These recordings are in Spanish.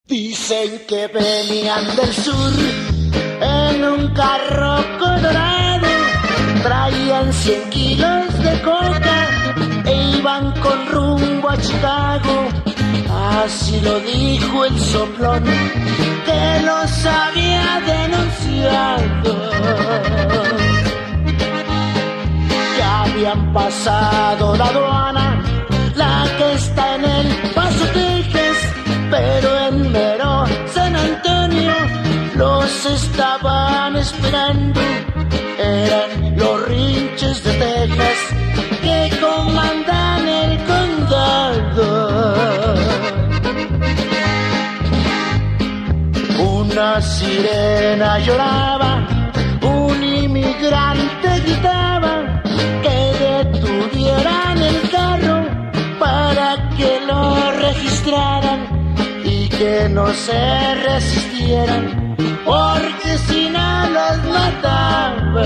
Dicen que venían del sur en un carro colorado, traían 100 kilos de coca e iban con rumbo a Chicago. Así lo dijo el soplón que los había denunciado. Ya habían pasado la aduana, la que está en El Paso, Texas, pero en mero San Antonio los estaban esperando. Eran los Rinches de Texas que comandan el condado. Una sirena lloraba, un inmigrante gritaba que detuvieran el carro para que lo registraran y que no se resistieran, porque si no los mataban.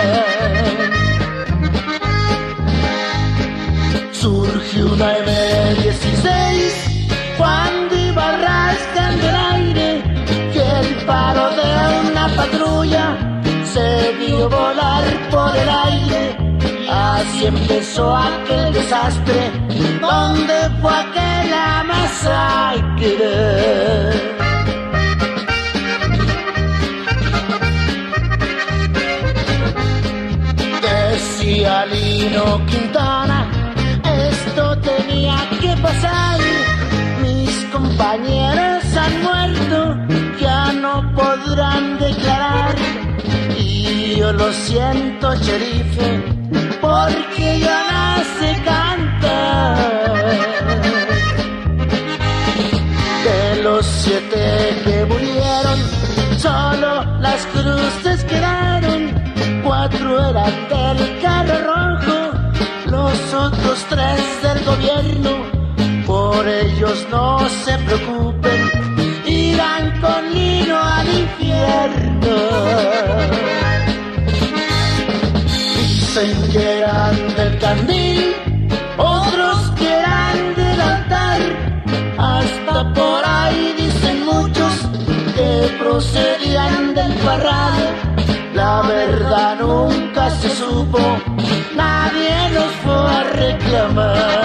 Surgió una M16 cuando iba rasgando el aire, que el palo de una patrulla se vio volar por el aire. Así empezó aquel desastre, donde fue aquella masacre. Decía Lino Quintana, esto tenía que pasar. Mis compañeros han muerto, ya no podrán declarar. Y yo lo siento, sheriff, porque yo no sé cantar. De los 7 que murieron, solo las cruces quedaron. 4 eran del carro rojo, los otros 3 del gobierno. Por ellos no se preocupen, irán con Lino al infierno. Dicen que eran del candil, otros que eran del altar. Hasta por ahí dicen muchos que procedían del Parral. La verdad nunca se supo, nadie los fue a reclamar.